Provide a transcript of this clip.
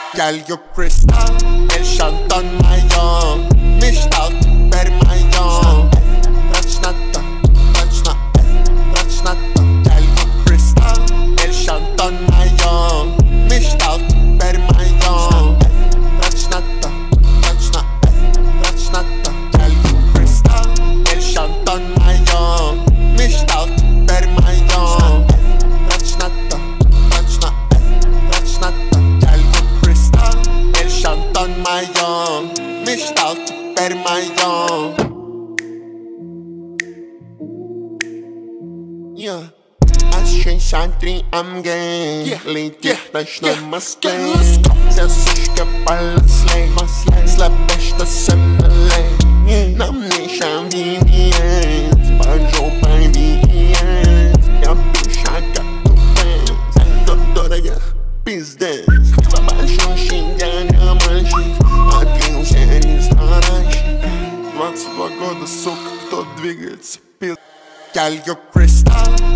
Girl, you crystal, El Shanton mają. Myślał, per mają. Brać na to, brać na to. Girl, you crystal, El Shanton mają. Myślał, per mają. Brać na to, brać na to. Girl, you crystal, El Shanton mają. Myślał, per mają. Brać na to, brać na to. Girl, you crystal, El Shanton mają. Myślał, per mają. Yeah. Ascensiantri am gay. Lady też na maskę. Zasuszkę palasle. Slapesz to semnale. Na mnie się winie. Spadżą pajwinie. Ja piszaka tu Dodorega pizdę. Baixą xingania manche. Один серии старайся. 22 года, сука, кто двигается пиз. Girl, you crystal.